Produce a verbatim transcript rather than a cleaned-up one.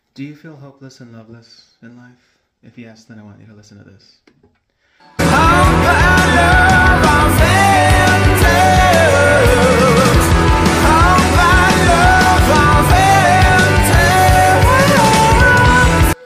Do you feel hopeless and loveless in life? If yes, then I want you to listen to this.